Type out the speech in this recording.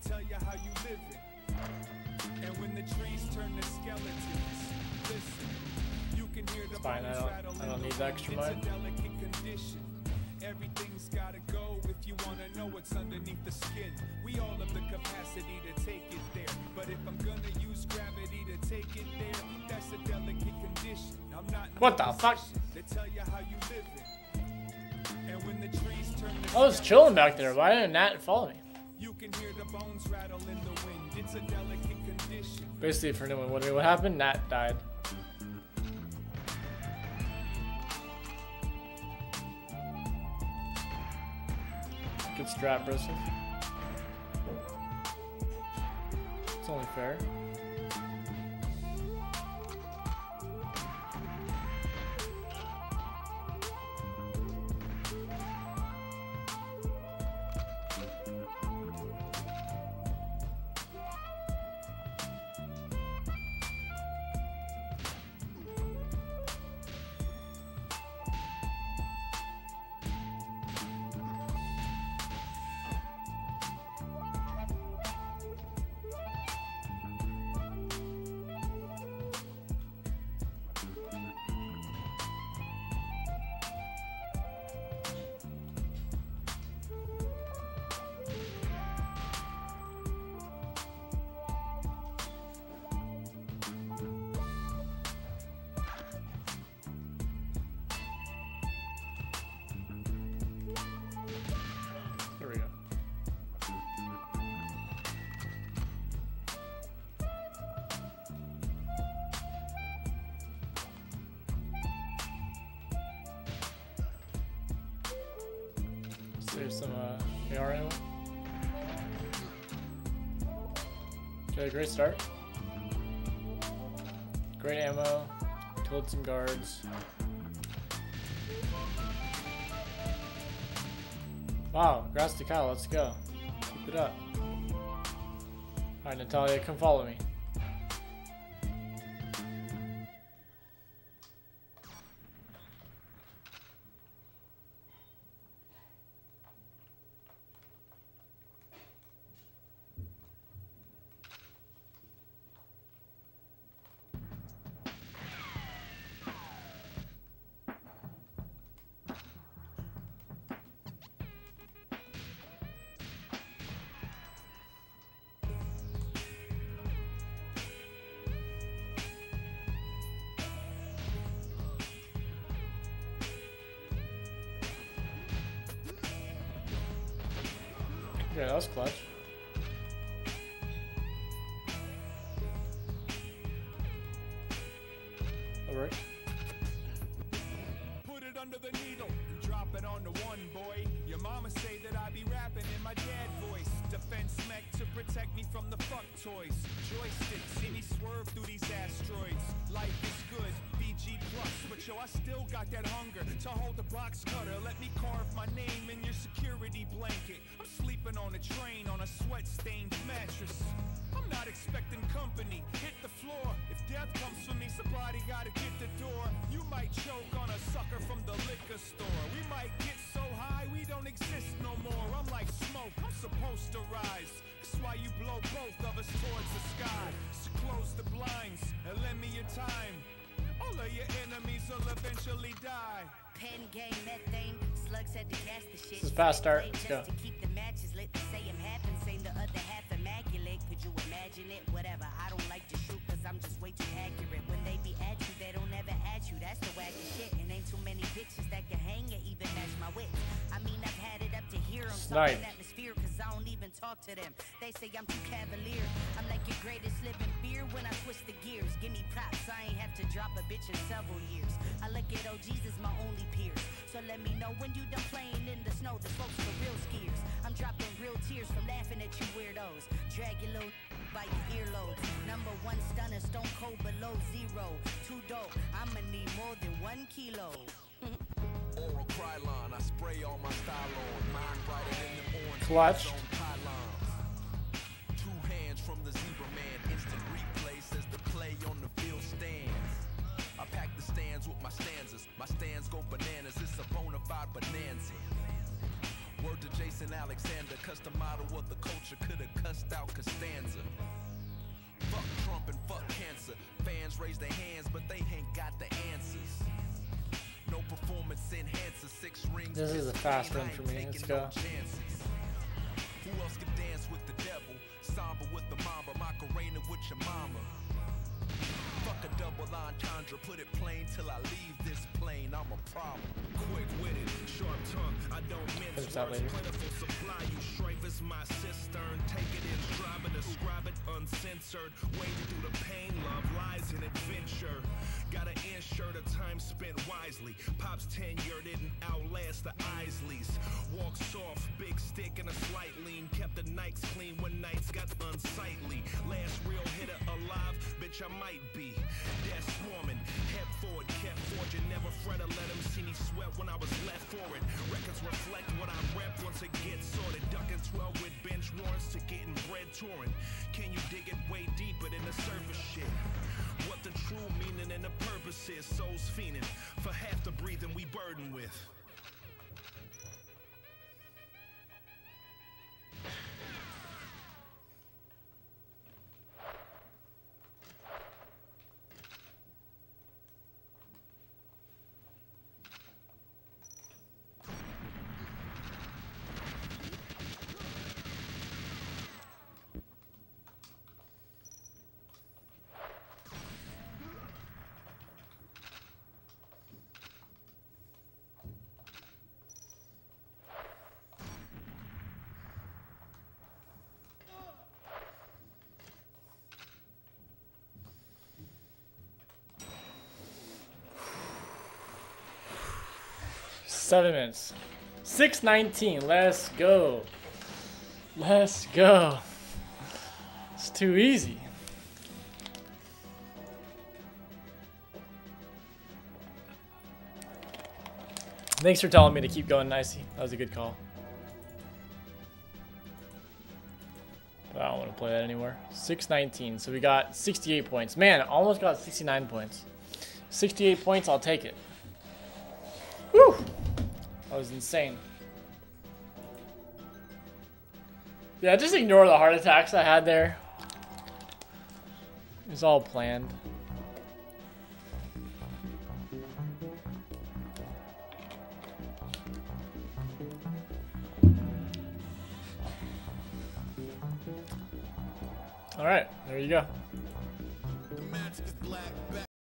tell you how you living. And when the trees turn to skeletons, listen, you can hear the fine, I don't need the extra mud. It's a delicate condition. Everything's gotta go if you wanna know what's underneath the skin. We all have the capacity to take it there, but if I'm gonna use gravity to take it there, that's a delicate condition. I'm not in What the fuck? to tell you how you living. And when the trees turn to I was chilling back there. Why didn't Nat follow me? you can hear the bones rattle in the wind. It's a delicate condition. Basically, for anyone wondering what happened, Nat died. Good strap, Bristol. It's only fair. There we go. Save some AR ammo. Okay, great start. Great ammo. Killed some guards. Wow, grass to cow, let's go. Keep it up. Alright, Natalia, come follow me. Yeah, that was clutch. Alright. Put it under the needle and drop it on the one, boy. Your mama say that I be rapping in my dad voice. Defense mech to protect me from the fuck toys. Joysticks, see me swerve through these asteroids. Life is good, BG plus, but yo, I still got that hunger to hold the box cutter. Let me carve my name in your security blanket. I'm sleeping on a train on a sweat-stained mattress. I'm not expecting company, hit the floor. If death comes for me, somebody gotta get the door. You might choke on a sucker from the liquor store. We might get so high we don't exist no more. I'm like smoke, I'm supposed to rise. That's why you blow both of us towards the sky. So close the blinds and lend me your time. All of your enemies will eventually die. Pen game, methane, slugs had to gas the shit. This is fast start, let's go. Just to keep the matches lit, to say I'm happen, say the other half immaculate. Could you imagine it? Whatever, I don't like to shoot cause I'm just way too accurate. When they be at you, they don't ever at you. That's the wacky shit. And ain't too many bitches that can hang or even match my wit. I mean, I've had it up to here. I'm Snipe. talking atmosphere cause I don't even talk to them. They say I'm too cavalier. I'm like your greatest living beer when I twist the gears. Give me props, I ain't have to drop a bitch in several years. I look at OGs as my only peers. So let me know when you done playing in the snow. The folks are real skiers. I'm dropping real tears from laughing at you weirdos. Drag your little by your earlobes. Number one stunner, stone cold below zero. Too dope, I'ma need more than 1 kilo. Oral Krylon, I spray all my style on. Mine brighter than the orange. Clutch. zone pylons. 2 hands from the zebra man. Instant replay says the play on the field stands. I pack the stands with my stanzas. My stands go bananas. It's a bona fide bonanza. Word to Jason Alexander, custom model of the culture, coulda cussed without Costanza. Fuck Trump and fuck cancer. Fans raise their hands, but they ain't got the answers. No performance enhancer, 6 rings. This is a fast one for me. Let's go. Who else can dance with the devil? Samba with the mamba, Macarena with your mama. Fuck a double entendre, put it plain till I leave this plane. I'm a problem. Quick witted, sharp tongue. I don't mince Finish that words. later. Plentiful supply. You strife is my cistern. Take it in stride and describe it uncensored. Wading through the pain, love, lies, and adventure. Gotta ensure the time spent wisely. Pop's tenure didn't outlast the Isleys. Walk soft, big stick and a slight lean. Kept the nights clean when nights got unsightly. Last real hitter alive, bitch I might be. Death swarming, head forward, kept forging. Never fret or let him see me sweat when I was left for it. Records reflect what I rep once it gets sorted. Ducking 12 with bench warrants to getting bread touring. Can you dig it way deeper than the surface shit? What the true meaning and the purpose is. Souls fiending for half the breathing we burden with. Seven minutes. 6:19. Let's go. Let's go. It's too easy. Thanks for telling me to keep going, Nicey. That was a good call. But I don't want to play that anymore. 6:19. So we got 68 points. Man, almost got 69 points. 68 points, I'll take it. Whew! That was insane. Yeah, just ignore the heart attacks I had there. It was all planned. All right, there you go.